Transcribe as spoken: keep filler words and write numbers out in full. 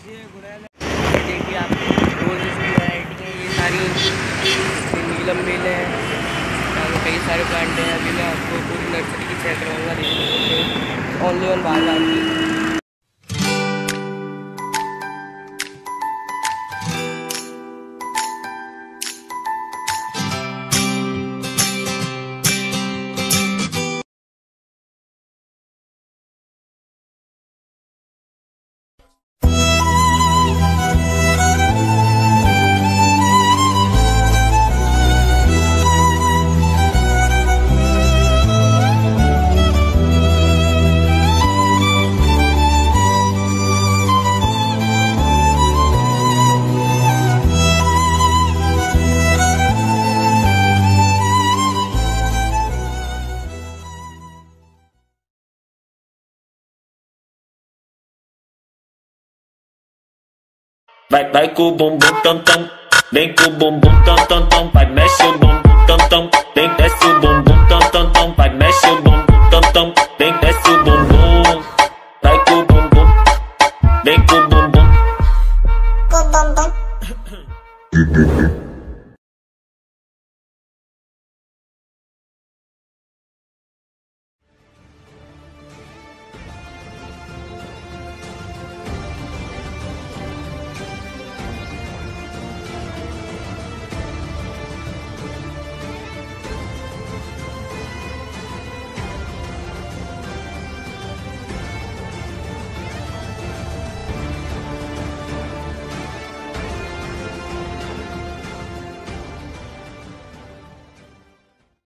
देखिए आप रोजेस की वैरायटी है, ये सारी नीलम बेल है, यहाँ पे कई सारे प्लांट हैं। अभी मैं आपको पूरी नर्सरी की चेक करवाऊँगा, देखिए ओनली ऑन बाजार की। Vai, vai com o bumbum tam tam, vem com o bumbum tam tam tam, vai mexe o bumbum tam tam, vem desce o bumbum tam tam tam, vai mexe o bumbum tam tam, vem desce o bumbum.